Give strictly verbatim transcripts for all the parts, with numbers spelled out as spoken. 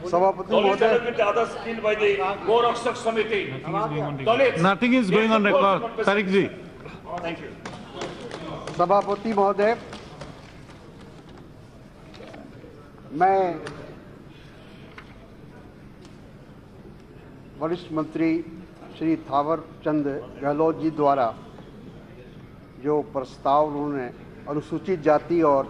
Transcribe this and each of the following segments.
सभापति महोदय, nothing is going on record. Tariq ji. Thank you. सभापति महोदय, मैं वरिष्ठ मंत्री श्री थावर चंद गहलोत जी द्वारा जो प्रस्ताव उन्होंने अनुसूचित जाति और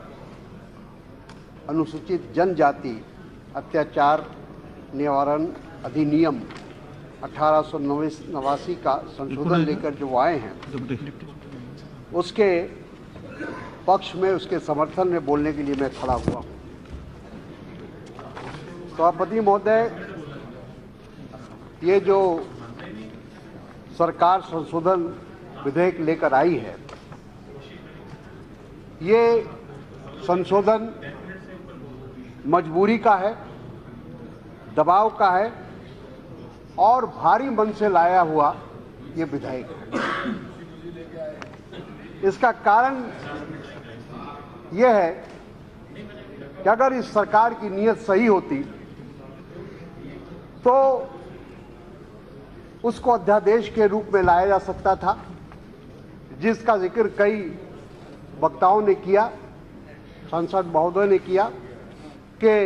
अनुसूचित जनजाति अत्याचार निवारण अधिनियम अठारह सौ नवासी का संशोधन लेकर जो आए हैं, उसके पक्ष में, उसके समर्थन में बोलने के लिए मैं खड़ा हुआ हूँ। सभापति महोदय, ये जो सरकार संशोधन विधेयक लेकर आई है, ये संशोधन मजबूरी का है, दबाव का है और भारी मन से लाया हुआ ये विधेयक है। इसका कारण यह है कि अगर इस सरकार की नीयत सही होती तो उसको अध्यादेश के रूप में लाया जा सकता था, जिसका जिक्र कई वक्ताओं ने किया, सांसद महोदय ने किया कि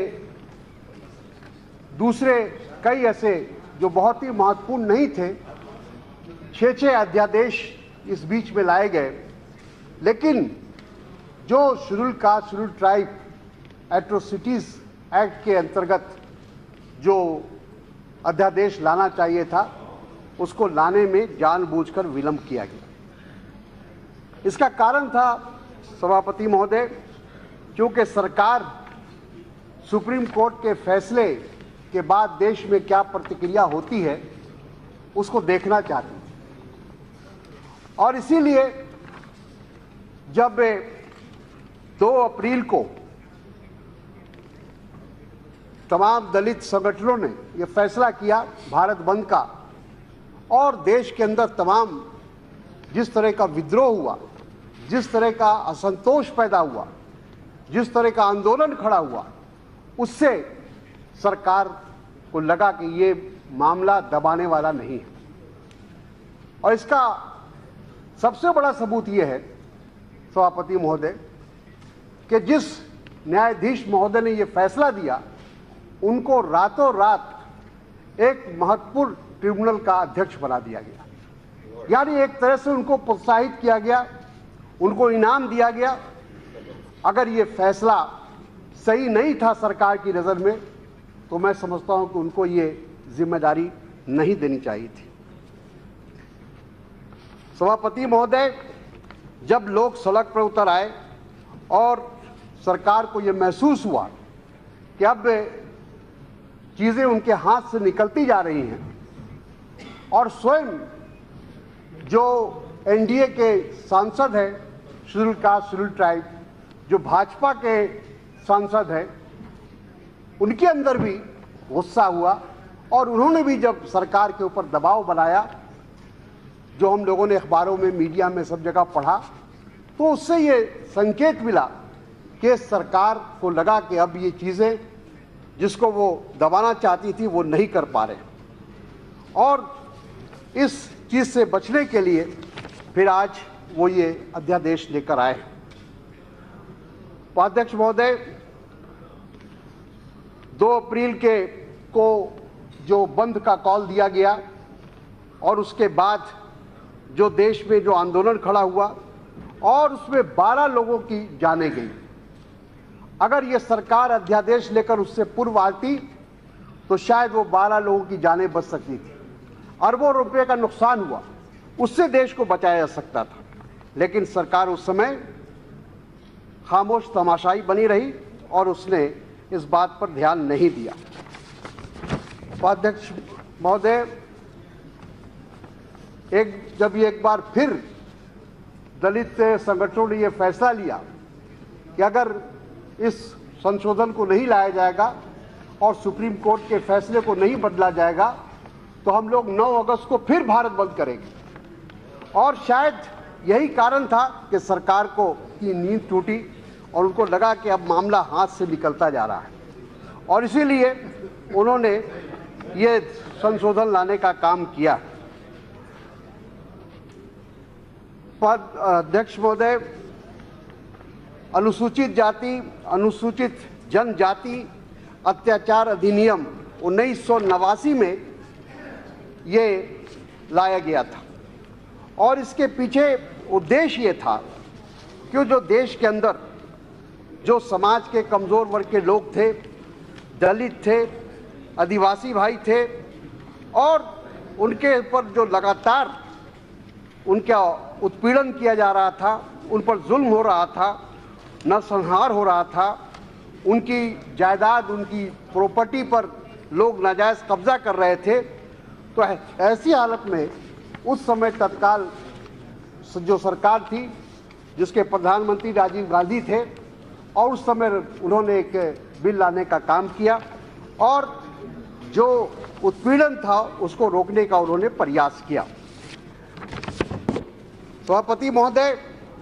दूसरे कई ऐसे जो बहुत ही महत्वपूर्ण नहीं थे, छः छः अध्यादेश इस बीच में लाए गए, लेकिन जो schedule caste schedule tribe atrocities act के अंतर्गत जो अध्यादेश लाना चाहिए था, उसको लाने में जानबूझकर विलंब किया गया। इसका कारण था सभापति महोदय, क्योंकि सरकार सुप्रीम कोर्ट के फैसले के बाद देश में क्या प्रतिक्रिया होती है उसको देखना चाहती थी। और इसीलिए जब दो अप्रैल को तमाम दलित संगठनों ने यह फैसला किया भारत बंद का, और देश के अंदर तमाम जिस तरह का विद्रोह हुआ, जिस तरह का असंतोष पैदा हुआ, जिस तरह का आंदोलन खड़ा हुआ, उससे सरकार को लगा कि ये मामला दबाने वाला नहीं है। और इसका सबसे बड़ा सबूत ये है सभापति महोदय कि जिस न्यायाधीश महोदय ने ये फैसला दिया, उनको रातों रात एक महत्वपूर्ण ट्रिब्यूनल का अध्यक्ष बना दिया गया। यानी एक तरह से उनको प्रोत्साहित किया गया, उनको इनाम दिया गया। अगर ये फैसला सही नहीं था सरकार की नज़र में, तो मैं समझता हूं कि उनको ये जिम्मेदारी नहीं देनी चाहिए थी। सभापति महोदय, जब लोग सड़क पर उतर आए और सरकार को ये महसूस हुआ कि अब चीज़ें उनके हाथ से निकलती जा रही हैं, और स्वयं जो एनडीए के सांसद हैं, शेड्यूल कास्ट शेड्यूल ट्राइब, जो भाजपा के सांसद हैं, उनके अंदर भी गुस्सा हुआ और उन्होंने भी जब सरकार के ऊपर दबाव बनाया, जो हम लोगों ने अखबारों में, मीडिया में, सब जगह पढ़ा, तो उससे ये संकेत मिला कि सरकार को लगा कि अब ये चीज़ें जिसको वो दबाना चाहती थी वो नहीं कर पा रहे, और इस चीज़ से बचने के लिए फिर आज वो ये अध्यादेश लेकर आए। उपाध्यक्ष महोदय, दो अप्रैल के को जो बंद का कॉल दिया गया और उसके बाद जो देश में जो आंदोलन खड़ा हुआ और उसमें बारह लोगों की जानें गई, अगर ये सरकार अध्यादेश लेकर उससे पूर्व आती तो शायद वो बारह लोगों की जानें बच सकती थी। अरबों रुपए का नुकसान हुआ, उससे देश को बचाया जा सकता था, लेकिन सरकार उस समय खामोश तमाशाई बनी रही और उसने इस बात पर ध्यान नहीं दिया। उपाध्यक्ष महोदय, एक जब ये एक बार फिर दलित संगठनों ने यह फैसला लिया कि अगर इस संशोधन को नहीं लाया जाएगा और सुप्रीम कोर्ट के फैसले को नहीं बदला जाएगा, तो हम लोग नौ अगस्त को फिर भारत बंद करेंगे। और शायद यही कारण था कि सरकार को की नींद टूटी और उनको लगा कि अब मामला हाथ से निकलता जा रहा है। और इसीलिए उन्होंने ये संशोधन लाने का काम किया। पद अध्यक्ष महोदय, अनुसूचित जाति अनुसूचित जनजाति अत्याचार अधिनियम उन्नीस सौ नवासी में ये लाया गया था और इसके पीछे उद्देश्य ये था कि जो देश के अंदर जो समाज के कमज़ोर वर्ग के लोग थे, दलित थे, आदिवासी भाई थे और उनके ऊपर जो लगातार उनका उत्पीड़न किया जा रहा था, उन पर जुल्म हो रहा था, नरसंहार हो रहा था, उनकी जायदाद, उनकी प्रॉपर्टी पर लोग नाजायज़ कब्जा कर रहे थे। तो ऐसी हालत में उस समय तत्काल जो सरकार थी जिसके प्रधानमंत्री राजीव गांधी थे और उस समय उन्होंने एक बिल लाने का काम किया और जो उत्पीड़न था उसको रोकने का उन्होंने प्रयास किया। सभापति महोदय,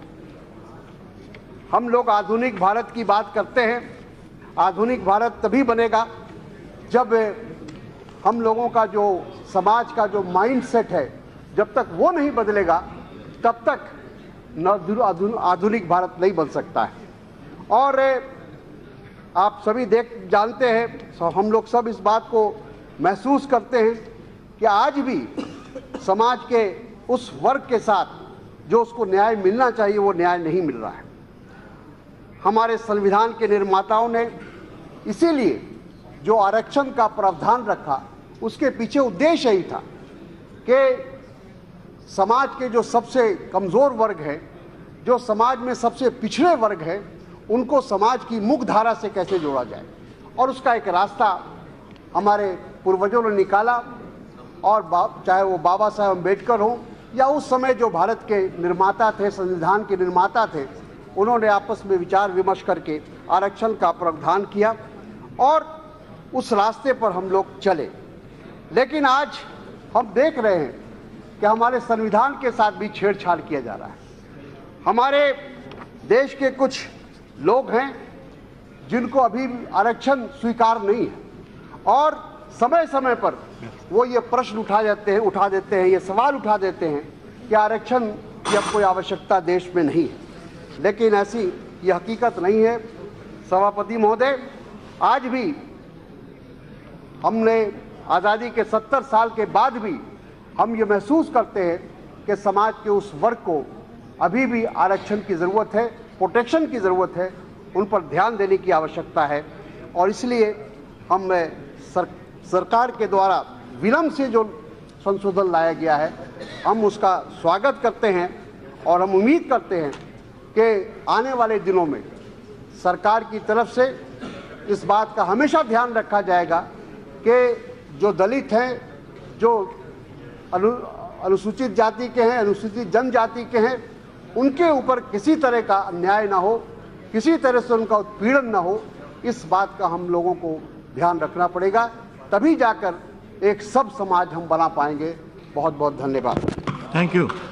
हम लोग आधुनिक भारत की बात करते हैं। आधुनिक भारत तभी बनेगा जब हम लोगों का जो समाज का जो माइंड सेट है, जब तक वो नहीं बदलेगा तब तक न आधुनिक भारत नहीं बन सकता है। और आप सभी देख जानते हैं, हम लोग सब इस बात को महसूस करते हैं कि आज भी समाज के उस वर्ग के साथ जो उसको न्याय मिलना चाहिए वो न्याय नहीं मिल रहा है। हमारे संविधान के निर्माताओं ने इसीलिए जो आरक्षण का प्रावधान रखा, उसके पीछे उद्देश्य यही था कि समाज के जो सबसे कमज़ोर वर्ग है, जो समाज में सबसे पिछड़े वर्ग है, उनको समाज की मुख्य धारा से कैसे जोड़ा जाए और उसका एक रास्ता हमारे पूर्वजों ने निकाला। और चाहे वो बाबा साहेब अम्बेडकर हों या उस समय जो भारत के निर्माता थे, संविधान के निर्माता थे, उन्होंने आपस में विचार विमर्श करके आरक्षण का प्रावधान किया और उस रास्ते पर हम लोग चले। लेकिन आज हम देख रहे हैं कि हमारे संविधान के साथ भी छेड़छाड़ किया जा रहा है। हमारे देश के कुछ लोग हैं जिनको अभी आरक्षण स्वीकार नहीं है और समय समय पर वो ये प्रश्न उठा जाते हैं उठा देते हैं ये सवाल उठा देते हैं कि आरक्षण की अब कोई आवश्यकता देश में नहीं है। लेकिन ऐसी ये हकीकत नहीं है। सभापति महोदय, आज भी हमने आज़ादी के सत्तर साल के बाद भी हम ये महसूस करते हैं कि समाज के उस वर्ग को अभी भी आरक्षण की ज़रूरत है, प्रोटेक्शन की ज़रूरत है, उन पर ध्यान देने की आवश्यकता है। और इसलिए हम सर, सरकार के द्वारा विलंब से जो संशोधन लाया गया है, हम उसका स्वागत करते हैं और हम उम्मीद करते हैं कि आने वाले दिनों में सरकार की तरफ से इस बात का हमेशा ध्यान रखा जाएगा कि जो दलित हैं, जो अनु अनुसूचित जाति के हैं, अनुसूचित जनजाति के हैं, उनके ऊपर किसी तरह का अन्याय ना हो, किसी तरह से उनका उत्पीड़न ना हो। इस बात का हम लोगों को ध्यान रखना पड़ेगा, तभी जाकर एक सब समाज हम बना पाएंगे। बहुत बहुत धन्यवाद। Thank you.